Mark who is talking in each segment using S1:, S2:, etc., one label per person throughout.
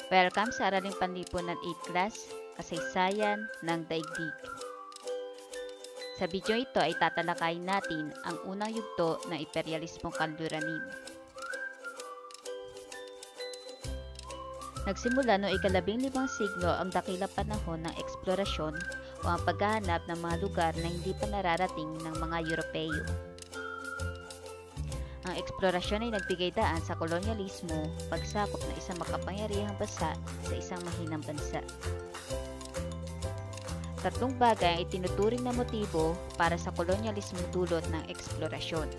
S1: Welcome sa Araling Panlipunan 8th Class, Kasaysayan ng Daigdig. Sa video ito ay tatalakayin natin ang unang yugto ng imperialismong kanluranin. Nagsimula noong ika-15 siglo ang dakilang panahon ng eksplorasyon o ang paghahanap ng mga lugar na hindi pa nararating ng mga Europeo. Ang eksplorasyon ay nagbigay daan sa kolonyalismo, pagsakop ng isang makapangyarihang bansa sa isang mahinang bansa. Tatlong bagay ang itinuturing na motibo para sa kolonyalismo dulot ng eksplorasyon.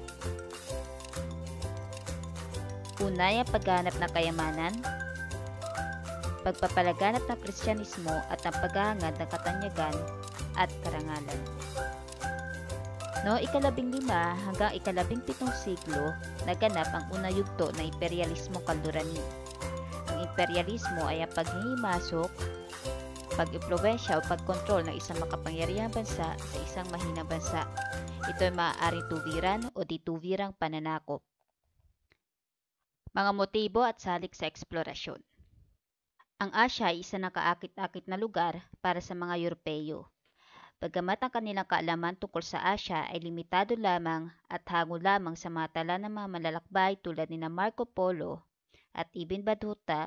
S1: Una ay ang paghahanap ng kayamanan, pagpapalaganap ng Kristyanismo at ang paghahangad ng katanyagan at karangalan. Noong ika-15 hanggang ika-17 siglo, naganap ang unang yugto ng imperialismong kanluranin. Ang imperialismo ay ang paghihimasok, pag-impluwensya o pagkontrol ng isang makapangyarihang bansa sa isang mahinang bansa. Ito ay maaaring tuwiran o dituwirang pananakop. Mga motibo at salik sa eksplorasyon. Ang Asya ay isa ng kaakit-akit na lugar para sa mga Europeo. Bagamat ang kanilang kaalaman tungkol sa Asya ay limitado lamang at hango lamang sa mga tala ng mga malalakbay tulad ni Marco Polo at Ibn Battuta,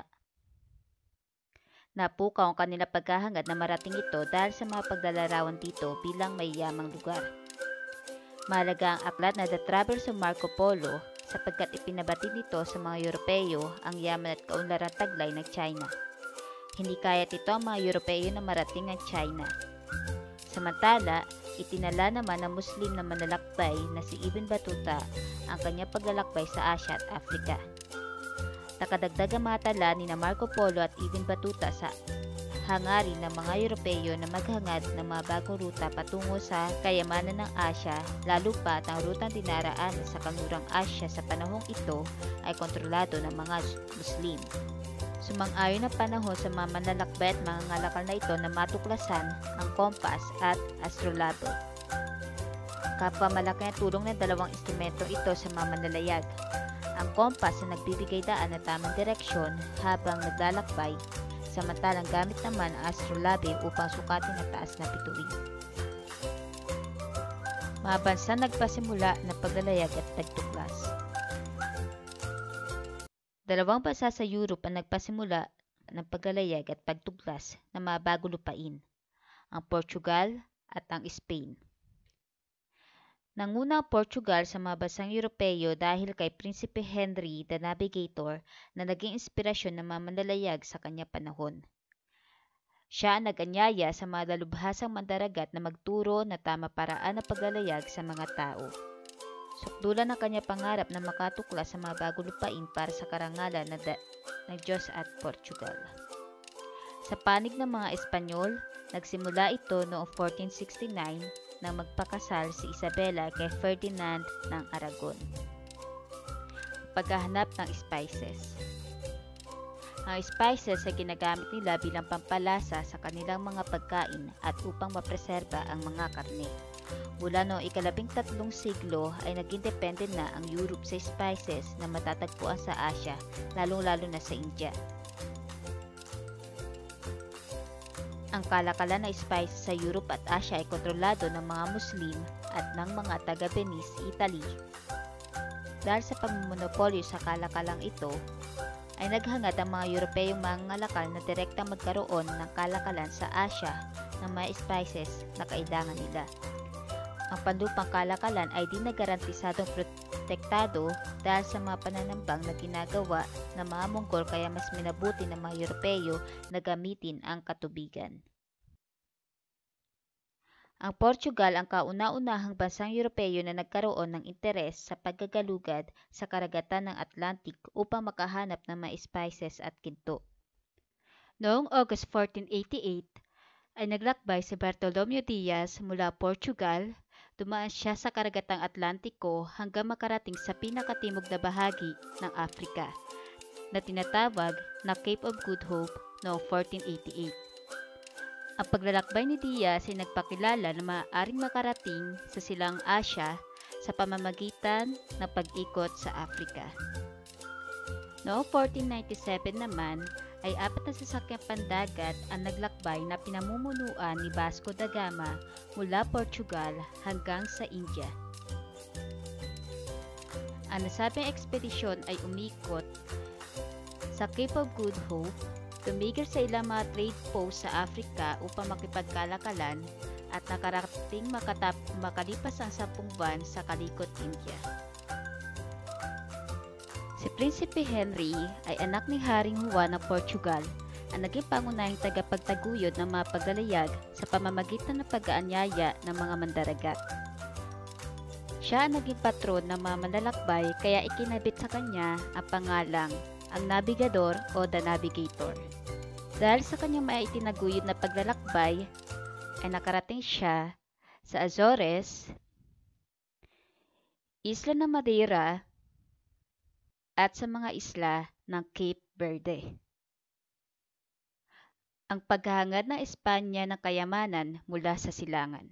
S1: napukaw ang kanilang paghahangad na marating ito dahil sa mga paglalarawan dito bilang mayayamang lugar. Mahalaga ang aklat na The Travels of Marco Polo sapagkat ipinabatid nito sa mga Europeo ang yaman at kaunlarang taglay ng China. Hindi kaya ito ang mga Europeo na marating ang China. Samantala, itinala naman ng Muslim na manlalakbay na si Ibn Battuta ang kanyang paglalakbay sa Asya at Afrika. Nakadagdag ang mga tala ni Marco Polo at Ibn Battuta sa hangarin ng mga Europeo na maghangad ng mga bagong ruta patungo sa kayamanan ng Asya, lalo pa at ang rutang dinaraan sa kanlurang Asya sa panahong ito ay kontrolado ng mga Muslim. Sumang-ayon ang panahon sa mga manlalakbay at mga ngalakal na ito na matuklasan ang kompas at astrolabe. Kapwa malaki ang tulong ng dalawang instrumento ito sa mga manlalayag. Ang kompas na nagbibigay daan na tamang direksyon habang naglalakbay, samantalang gamit naman ang astrolabe upang sukatin ang taas na bituin. Mga bansa nagpasimula ng paglalayag at nagtuklas. Dalawang bansa sa Europe ang nagpasimula ng paglalayag at pagtuklas ng mga bagong lupain, ang Portugal at ang Spain. Nanguna ang Portugal sa mga bansang Europeo dahil kay Prinsipe Henry the Navigator na naging inspirasyon ng mga manlalayag sa kanyang panahon. Siya ang nag-anyaya sa mga dalubhasang mandaragat na magturo na tama paraan ng paglalayag sa mga tao. Sukdulan ang kanyang pangarap na makatuklas sa mga bagong lupain para sa karangalan ng Diyos at Portugal. Sa panig ng mga Espanyol, nagsimula ito noong 1469 nang magpakasal si Isabela kay Ferdinand ng Aragon. Paghahanap ng spices. Ang spices ay ginagamit nila bilang pampalasa sa kanilang mga pagkain at upang mapreserba ang mga karne. Mula noong ika-13 siglo ay naging depende na ang Europe sa spices na matatagpuan sa Asya, lalong-lalo na sa India. Ang kalakalan ng spices sa Europe at Asya ay kontrolado ng mga Muslim at ng mga taga-Venice, Italy. Dahil sa pagmonopolyo sa kalakalang ito, ay naghangad ang mga Europeyong mangangalakal na direktang magkaroon ng kalakalan sa Asya ng mga spices na kailangan nila. Ang panlupang kalakalan ay di nagarantisadong protektado dahil sa mga pananambang na ginagawa ng mga Monggol kaya mas minabuti ng mga Europeo na gamitin ang katubigan. Ang Portugal ang kauna-unahang bansang Europeo na nagkaroon ng interes sa paggagalugad sa karagatan ng Atlantic upang makahanap ng mga spices at ginto. Noong August 1488 ay naglakbay si Bartolomeo Diaz mula Portugal. Dumaan siya sa karagatang Atlantiko hanggang makarating sa pinakatimog na bahagi ng Afrika na tinatawag na Cape of Good Hope noong 1488. Ang paglalakbay ni Diaz ay nagpakilala na maaaring makarating sa silang Asya sa pamamagitan ng pag-ikot sa Afrika. Noong 1497 naman ay 4 na sasakyang pandagat ang naglakbay na pinamumunuan ni Vasco da Gama mula Portugal hanggang sa India. Ang nasabing ekspedisyon ay umikot sa Cape of Good Hope, tumigil sa ilang mga trade post sa Africa upang makipagkalakalan at nakarating makalipas ang 10 buwan sa kalikot India. Si Prinsipe Henry ay anak ni Haring Juan ng Portugal, ang naging pangunahing tagapagtaguyod ng mga paglalayag sa pamamagitan ng pag-aanyaya ng mga mandaragat. Siya ang naging patron ng mga manlalakbay kaya ikinabit sa kanya ang pangalang ang Navigador o The Navigator. Dahil sa kanyang maitinaguyod na paglalakbay, ay nakarating siya sa Azores, Isla ng Madeira, at sa mga isla ng Cape Verde. Ang paghahangad ng Espanya ng kayamanan mula sa silangan.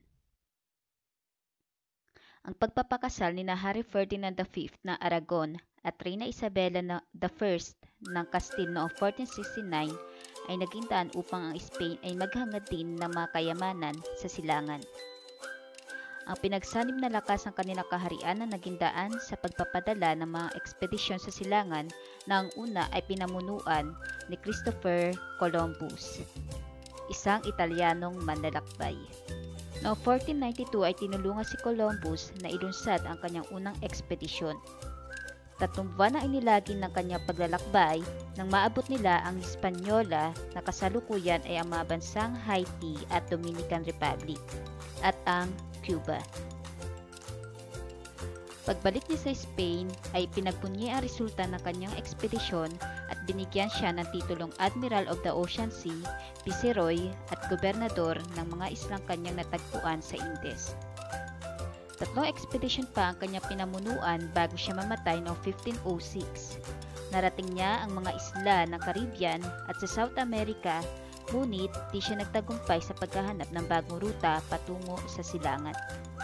S1: Ang pagpapakasal ni Hari Ferdinand V ng Aragon at Reina Isabela I ng Castile noong 1469 ay naging daan upang ang Spain ay maghangad din ng mga kayamanan sa silangan. Ang pinagsanib na lakas ng kanilang kaharian na naging daan sa pagpapadala ng mga ekspedisyon sa silangan na ang una ay pinamunuan ni Christopher Columbus, isang Italianong manlalakbay. Noong 1492 ay tinulungan si Columbus na ilunsad ang kanyang unang ekspedisyon. 3 buwan na inilagin ng kanyang paglalakbay nang maabot nila ang Hispaniola na kasalukuyan ay ang mga bansang Haiti at Dominican Republic at ang Cuba. Pagbalik niya sa Spain ay pinagbunyi ang resulta ng kanyang ekspedisyon at binigyan siya ng titulong Admiral of the Ocean Sea, Viceroy at Gobernador ng mga islang kanyang natagpuan sa Indies. 3 ekspedisyon pa ang kanyang pinamunuan bago siya mamatay noong 1506. Narating niya ang mga isla ng Caribbean at sa South America, ngunit di siya nagtagumpay sa paghahanap ng bagong ruta patungo sa silangan.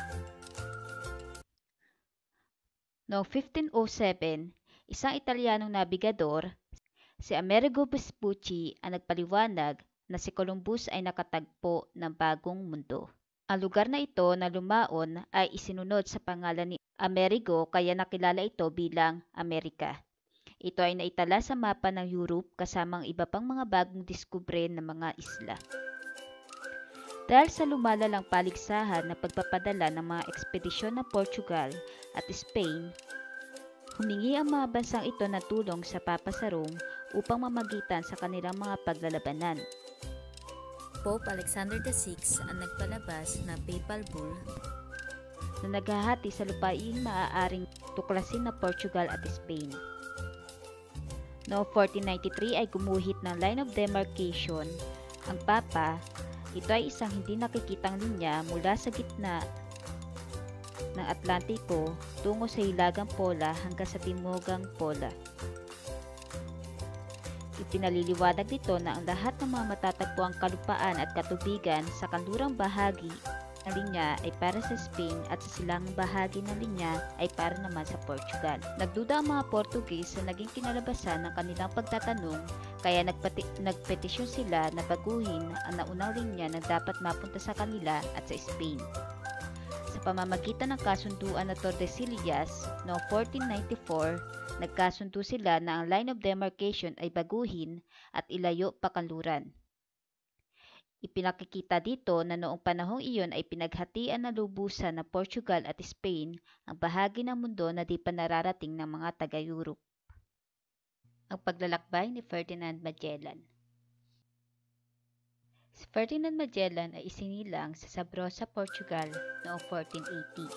S1: Noong 1507, isang Italianong nabigador, si Amerigo Vespucci ang nagpaliwanag na si Columbus ay nakatagpo ng bagong mundo. Ang lugar na ito na lumaon ay isinunod sa pangalan ni Amerigo kaya nakilala ito bilang Amerika. Ito ay naitala sa mapa ng Europe kasama ang iba pang mga bagong diskubre ng mga isla. Dahil sa lumalalang paligsahan na pagpapadala ng mga ekspedisyon ng Portugal at Spain, humingi ang mga bansang ito ng tulong sa Papa sa Rome upang mamagitan sa kanilang mga paglalabanan. Pope Alexander VI ang nagpalabas ng Papal Bull na naghahati sa lupaing maaaring tuklasin ng Portugal at Spain. Noong 1493 ay gumuhit ng line of demarcation ang Papa. Ito ay isang hindi nakikitang linya mula sa gitna ng Atlantiko tungo sa Hilagang Pola hanggang sa Timugang Pola. Ipinaliliwanag nito na ang lahat ng mga matatagpuang kalupaan at katubigan sa kanlurang bahagi ng linya ay para sa Spain at sa silangang bahagi ng linya ay para naman sa Portugal. Nagduda ang mga Portuguese sa naging kinalabasan ng kanilang pagtatanong kaya nagpetisyon sila na baguhin ang naunang linya na dapat mapunta sa kanila at sa Spain. Sa pamamagitan ng kasunduan na Tordesillas noong 1494, nagkasundo sila na ang line of demarcation ay baguhin at ilayo pa kanluran. Ipinakikita dito na noong panahong iyon ay pinaghatian na lubusan ng Portugal at Spain ang bahagi ng mundo na di pa nararating ng mga taga-Europe. Ang paglalakbay ni Ferdinand Magellan. Si Ferdinand Magellan ay isinilang sa Sabrosa, Portugal noong 1480.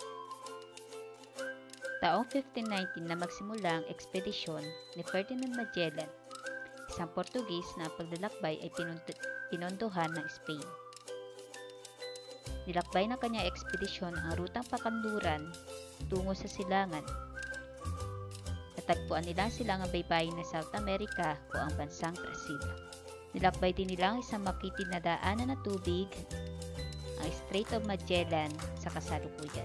S1: Taong 1519 na magsimula ang ekspedisyon ni Ferdinand Magellan, isang Portugis na ang paglalakbay ay pinondohan ng Spain. Nilakbay ng kanyang ekspedisyon ang rutang pakanluran tungo sa silangan. Natagpuan nila ang silangang baybayin ng South America o ang bansang Brazil. Nilakbay din nila ang isang makitid na daanan ng tubig, ang Strait of Magellan sa kasalukuyan.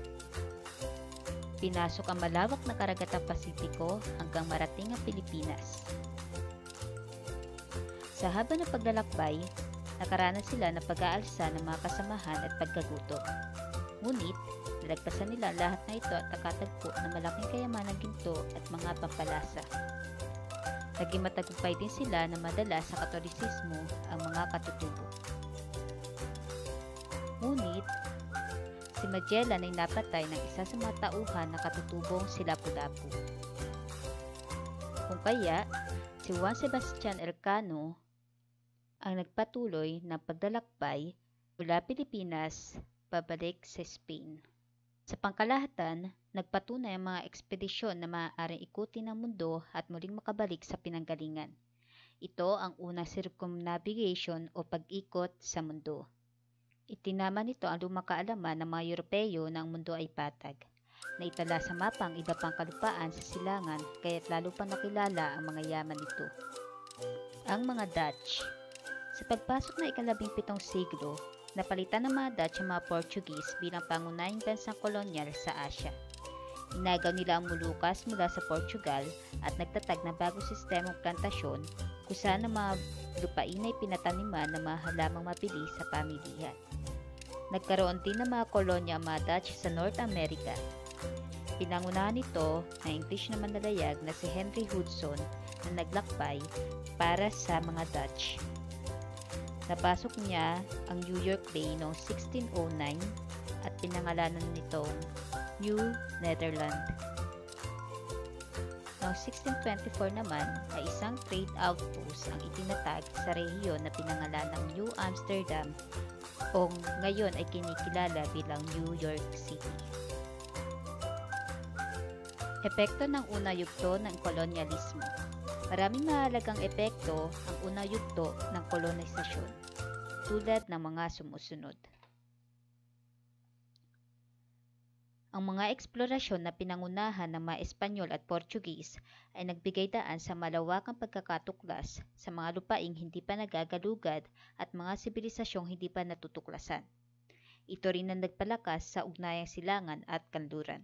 S1: Pinasok ang malawak na karagatang Pasipiko hanggang marating ang Pilipinas. Sa haba ng paglalakbay, nakaranas sila ng pag-aalsa ng mga kasamahan at pagkagutom. Ngunit, nalagpasan nila lahat na ito at nakatagpo ng malaking kayamanang ginto at mga pampalasa. Naging matagumpay din sila na madala sa Katolisismo ang mga katutubo. Ngunit, si Magellan ay napatay ng isa sa mga tauhan na katutubong si Lapu-Lapu. Kung kaya, si Juan Sebastian Elcano ang nagpatuloy ng paglalakbay mula Pilipinas pabalik sa Spain. Sa pangkalahatan, nagpatunay ang mga ekspedisyon na maaaring ikutin ng mundo at muling makabalik sa pinanggalingan. Ito ang unang circumnavigation o pag-ikot sa mundo. Itinama nito ang lumang kaalaman ng mga Europeo na ang mundo ay patag. Naitala sa mapa ang iba pang kalupaan sa silangan kaya't lalo pang nakilala ang mga yaman nito. Ang mga Dutch. Sa pagpasok ng ika-17 siglo, napalitan ng mga Dutch ang mga Portuguese bilang pangunahing bansang kolonyal sa Asya. Inagaw nila ang Moluccas mula sa Portugal at nagtatag ng bagong sistemang plantasyon kung saan ang mga lupain ay pinataniman ng mga halamang mabilis sa pamilihan. Nagkaroon din ng mga kolonya ang mga Dutch sa North America. Pinangunahan nito ng English na manlalayag na si Henry Hudson na naglakbay para sa mga Dutch. Napasok niya ang New York Bay noong 1609 at pinangalanan nitong New Netherland. Noong 1624 naman ay isang trade outpost ang itinatag sa rehiyon na pinangalan ng New Amsterdam o ngayon ay kinikilala bilang New York City. Epekto ng unang yugto ng kolonyalismo. Maraming mahalagang epekto ang unang yugto ng kolonisasyon, tulad ng mga sumusunod. Ang mga eksplorasyon na pinangunahan ng mga Espanyol at Portuguese ay nagbigay daan sa malawakang pagkakatuklas sa mga lupaing hindi pa nagagalugad at mga sibilisasyong hindi pa natutuklasan. Ito rin ang nagpalakas sa ugnayang silangan at kanluran.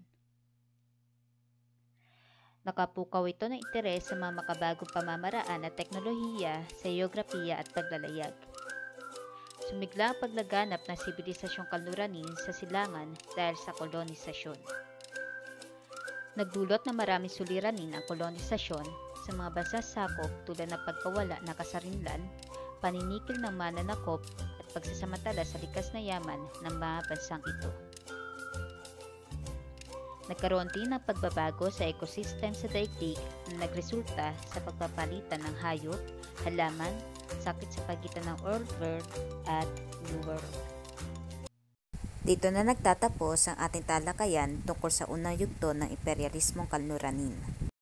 S1: Nakapukaw ito ng interes sa mga makabagong pamamaraan at teknolohiya sa geografiya at paglalayag. Sumigla ang paglaganap ng sibilisasyong kanluranin sa silangan dahil sa kolonisasyon. Nagdulot na maraming suliranin ang kolonisasyon sa mga bansasakop tulad ng pagkawala ng kasarinlan, paninikil ng mananakop at pagsasamantala sa likas na yaman ng mga bansang ito. Nagkaroon din ng pagbabago sa ekosistem sa daigdig na nagresulta sa pagpapalitan ng hayop, halaman, sakit sa pagitan ng Old World at New World. Dito na nagtatapos ang ating talakayan tungkol sa unang yugto ng imperyalismong kanluranin.